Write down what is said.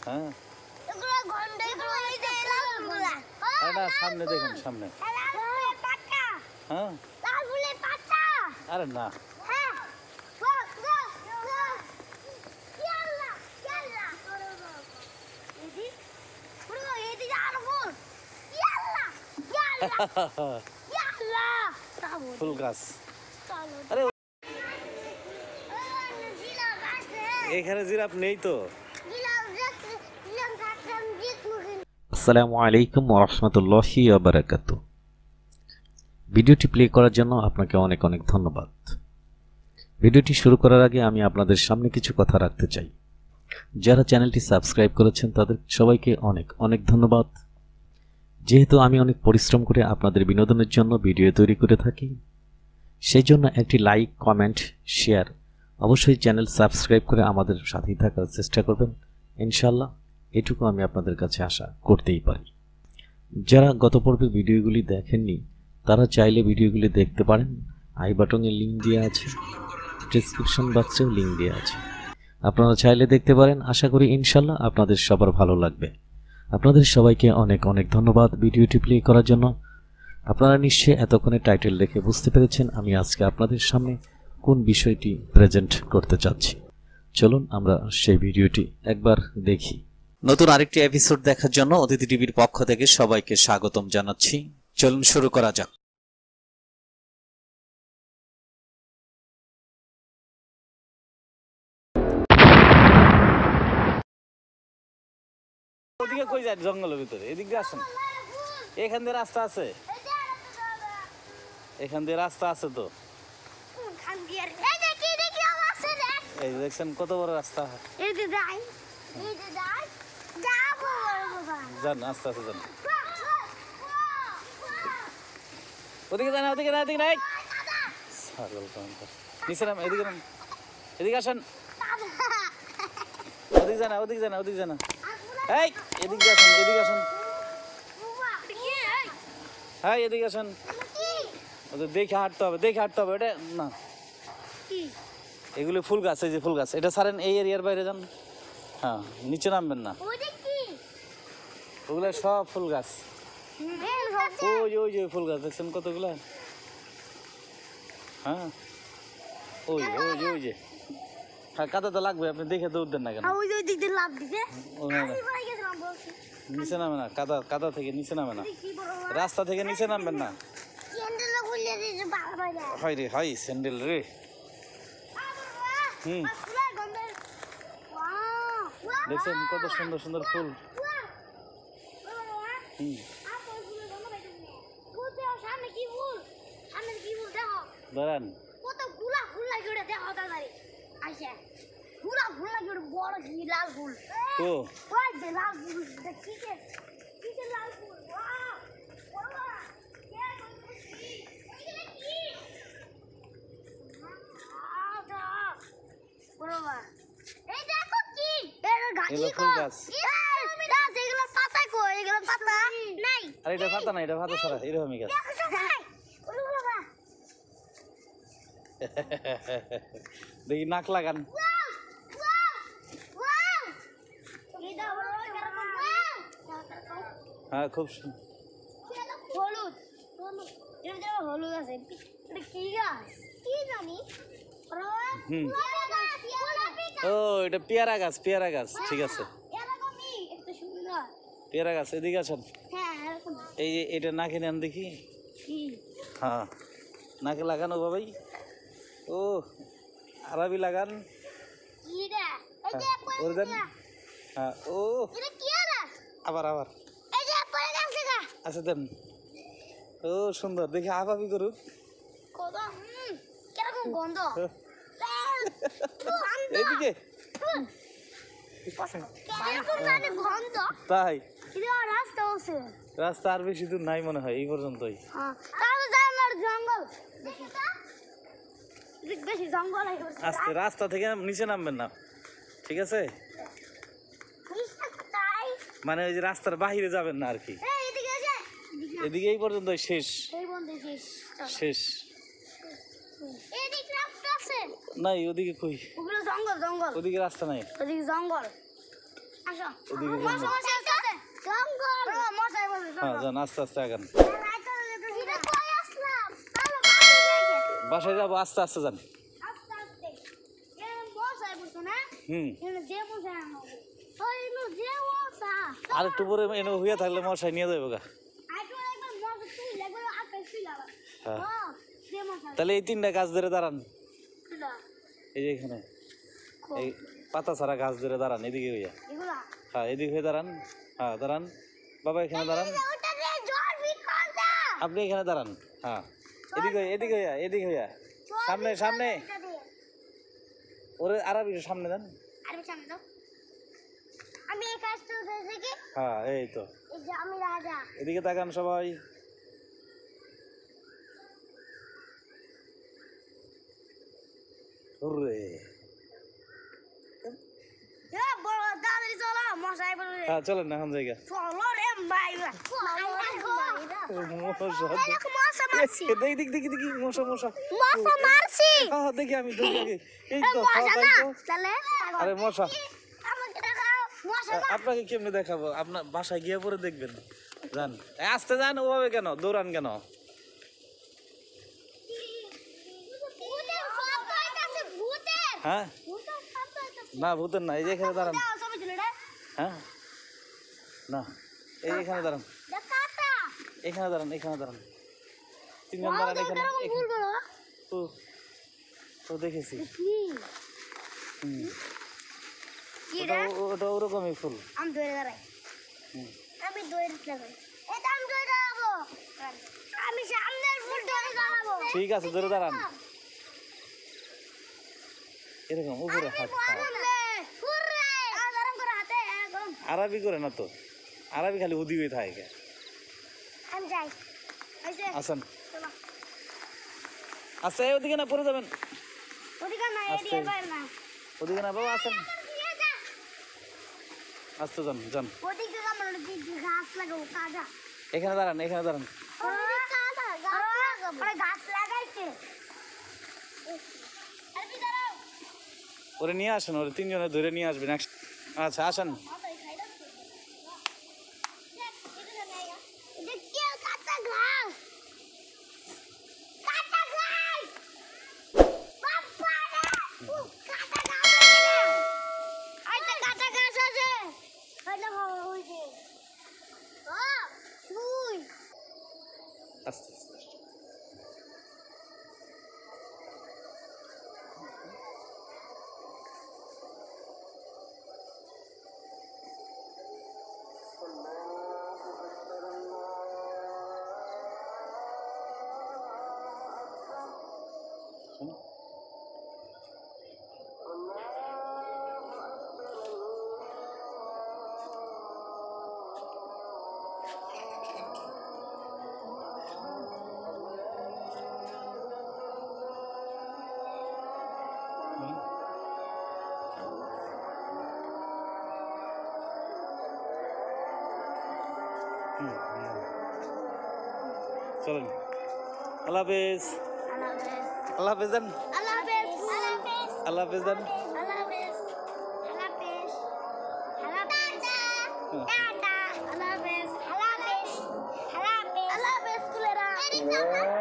হ্যাঁ এগুলো গন্ডে গুলো এই যে লালগুলা এটা সামনে দেখুন সামনে পাতা হ্যাঁ লাল ফুলের পাতা আরে না হ্যাঁ গো গো গো ইয়াল্লা ইয়াল্লা এদি পুরো এদি আর ফুল ইয়াল্লা ইয়াল্লা ইয়াল্লা ফুল গাছ চলো আরে জিলা গাছে এখানে জিরাফ নেই তো। জিলা গাছে জিলা গাছে জিত মুখে আসসালামু আলাইকুম ওয়া রাহমাতুল্লাহি ওয়া বারাকাতুহু। ভিডিওটি প্লে করার জন্য আপনাকে অনেক অনেক ধন্যবাদ। ভিডিওটি শুরু করার আগে আমি আপনাদের সামনে কিছু কথা রাখতে চাই। যারা চ্যানেলটি সাবস্ক্রাইব করেছেন তাদের সবাইকে অনেক অনেক ধন্যবাদ। যেহেতু আমি অনেক পরিশ্রম করে আপনাদের বিনোদনের জন্য ভিডিও তৈরি করে থাকি, সেই জন্য একটি লাইক, কমেন্ট, শেয়ার, অবশ্যই চ্যানেল সাবস্ক্রাইব করে আমাদের সাথেই থাকার চেষ্টা করবেন ইনশাআল্লাহ। এটুকু আমি আপনাদের কাছে আশা করতেই পারি। যারা গত পর্বের ভিডিওগুলি দেখেননি তারা চাইলে ভিডিওগুলি দেখতে পারেন। আই বাটনে লিঙ্ক দেওয়া আছে, ডেসক্রিপশন বক্সেও লিঙ্ক দেওয়া আছে, আপনারা চাইলে দেখতে পারেন। আশা করি ইনশাআল্লাহ আপনাদের সবার ভালো লাগবে। আপনাদের সবাইকে অনেক অনেক ধন্যবাদ ভিডিওটি প্লে করার জন্য। আপনারা নিশ্চয়ই এতক্ষণে টাইটেল দেখে বুঝতে পেরেছেন আমি আজকে আপনাদের সামনে কোন বিষয়টি প্রেজেন্ট করতে চাচ্ছি। চলুন আমরা সেই ভিডিওটি একবার দেখি। নতুন আরেকটি এপিসোড দেখার জন্য অতিথি টিভির পক্ষ থেকে সবাইকে স্বাগতম জানাচ্ছি। চলুন শুরু করা যাক। ওদিকে কই যায় জঙ্গলের ভিতরে? এদিক দিয়ে আসেন, এখান দিয়ে রাস্তা আছে, এখান দিয়ে রাস্তা আছে তো। খান দিয়ে এই দেখি দেখি আছে রে এই যে দেখছেন কত বড় রাস্তা। এই যে যাই যাবো বাবা যান আস্তে আস্তে যান। ওদিকে যান, ওদিকে না, এদিকে নাই। ছাগল কোনটা। নিচে নাম, এদিকে নাম, এদিকে আসেন। ওদিকে যান, ওদিকে যান, ওদিকে যান। এই এদিকে আসেন, এদিকে আসেন। হ্যাঁ এদিকে আসেন। ওদের দেখে হাঁটতে হবে, দেখে হাঁটতে হবে। এটা না, এগুলো ফুল গাছ, এই যে ফুল গাছ। এটা ছাড়েন, এই এরিয়ার বাইরে যান। হ্যাঁ নিচে নামবেন না, ওগুলো সব ফুল গাছ। ওই যে ওই যে ফুল গাছ দেখছেন কতগুলা। হ্যাঁ ওই ওই যে ওই যে। হ্যাঁ কাদা তো লাগবে, আপনি দেখে দৌড় দেন না কেন? ওই যে দিক দিয়ে লাভ দিছে ওখানে আমি পড়ে গেছিলাম বলছি নিচে নামে না, কাদা কাদা থেকে নিচে নামে না, রাস্তা থেকে নিচে নামবেন না। ক্যান্ডেল খুলে দিয়েছে বাবা বাইরে হয় রে, হয় স্যান্ডেল রে। হুম ফুলের গন্ধে ওয়াও দেখছেন কত সুন্দর সুন্দর ফুল। হুম সামনে কি ফুল, সামনে কি ফুল দেখো দাঁড়ান, কত গুলা ফুল লাগে ওটা দেখো তাড়াতাড়ি আইসা গুলা ফুল লাগে ওটা বড় কি লাল ফুল তো ওই যে লাল ফুল কিসে কিসে লাল ফুল ওয়াও ওয়া কে বলছিস এইটা কি আদা বড়বা এই দেখো কি এর গাছি এগুলো ফুল গাছ। গাছ এগুলো পাতা কই এগুলো পাতা নাই আরে এটা পাতা না, এটা পাতা ছাড়া এরকমই গাছ। দেখি নাক লাগান। হ্যাঁ খুব হলুদ হলুদ আছে কি গাছ কি জানি হুম ও এটা পেয়ারা গাছ, পেয়ারা গাছ। ঠিক আছে এরকমই একটু সুন্দর পেয়ারা গাছ। এদিকে আছেন, হ্যাঁ এরকম এই যে এটা নাকে নেন দেখি। কি হ্যাঁ নাকে লাগানো বাবাই। ও আরবি লাগান। কি রে এই যে ওর দেন। হ্যাঁ ও এটা কি রে আবার আবার এই যে পড়ে গেছে গা আচ্ছা দেন। ও সুন্দর দেখি আবাবি করুক। কত কিরকম গন্ধ এইদিকে কিরকম মানে গন্ধ তাই এটা রাস্তা আছে রাস্তা আর বেশি দূর নাই মনে হয়, এই পর্যন্তই। হ্যাঁ তাহলে যাই জঙ্গল দেখি তো বেশি জঙ্গল আছে আস্তে, রাস্তা থেকে নিচে নামবেন না, ঠিক আছে? তাই মানে ওই যে রাস্তার বাহিরে যাবেন না আর কি। এই এদিকে আছে এদিকে এই পর্যন্ত শেষ, এই বন্ধ শেষ শেষ এদিকে রাস্তা আছে নাই। ওদিকে কই? ওগুলো জঙ্গল জঙ্গল ওদিকে রাস্তা নাই। ওদিকে জঙ্গল আসো ওদিকে যান না। মশা আছে জঙ্গল মশাই বলে হ্যাঁ যান, আস্তে আস্তে আগান। এটা কই আসলাম চলো বাড়ি বাসায় যাবো, আস্তে আস্তে যান। আস্তে আস্তে এ মশাই বলছো না হুম, এনে যে মশাই আনো ওই নো যে মশা আর একটু পরে এনে হইয়া থাকলে মশাই নিয়ে যাবো গা। আইটো একবার মশা তুই লাগবে আকাশ তুই লাগা হ্যাঁ। হ্যাঁ যে মশা তাহলে এই 3টা গাছ ধরে দাঁড়ান, তুলা এই যে এখানে এই পাতা ছাড়া গাছ ধরে দাঁড়ান, এদিকে হইয়া। এগুলা হ্যাঁ এদিকে হয়ে দাঁড়ান, হ্যাঁ দাঁড়ান বাবা, এখানে দাঁড়ান। ওটা রে জল বিকল দা আপনি এখানে দাঁড়ান, হ্যাঁ এদিকে এদিকে হইয়া, এদিকে হইয়া, সামনে সামনে ওরে আরবি সামনে দেন। আরে সামনে দাও আমি এই কাজটা হয়েছে কি হ্যাঁ এই তো, এই যে আমি রাজা এদিকে তাকান সবাই। হুররে। এ বড় দাদি চলো মশাই বলে হ্যাঁ চলেন না এখন জায়গা। চলো রে ভাইরা মশা মারছি দেখি দেখি দেখি দেখি মশা মশা। মশা মারছি হ্যাঁ দেখি আমি দেখি আগে। এই তো মশা হ্যাঁ, না তাই তো। তাহলে আরে মশা, আমাকে দেখাও মশা না আপনাকে কেমনে দেখাবো? আপনার বাসায় গিয়ে পরে দেখবেন। যান, আসতে যান, ওভাবে কেন দৌড়ান কেন? ভূতের শব্দ হইতাছে ভূতের হ্যাঁ ভূতের শব্দ হইতাছে না ভূতের না, এই যে এখানে দাঁড়ান। দাও সবাই চলে রে হ্যাঁ না, এই যে এখানে দাঁড়ান, দেখাতা এখানে দাঁড়ান, এখানে দাঁড়ান, 3জন দাঁড়ান এখানে। ভুল বলো ও ও দেখেছি। কি হুম, কি ওটা রে ওটা ওরকমই ফুল। আমি দৌড়ে দাঁড়াই হুম, আমি দৌড়ে লাগাই এটা আমি দৌড়ে দাঁড়াবো আমি সামনের ফুল দৌড়ে দাঁড়াবো ঠিক আছে ধরে দাঁড়ান, এরকম উপরে হাত। হ্যাঁ। হুররে গরম করে হাতে গরম আরবি করে না তো, আরবি খালি উদি হয়ে থাকে। আমি যাই আইছে আসেন চলো আস্তে, ওদিকে না পড়ে যাবেন, ওদিকে না আস্তে। এদিকে বাইরে না ওদিকে না বাবা, আসেন দিয়ে যা আস্তে যান যান। ওদিকে আমরা ওদিকে গাছ লাগাবো কাজা এখানে দাঁড়ান, এখানে দাঁড়ান। গাছ লাগাইছে আরবি দাঁড়াও ওরে নিয়ে আসেন, ওরে 3জনে ধরে নিয়ে আসবেন আচ্ছা আসেন। আস্তে আস্তে। হুম। হুম। হুম, হুম। চলেন, আল্লাহ হাফেজ। আল্লাহ হাফেজ দেন, আল্লাহ হাফেজ দেন। Allah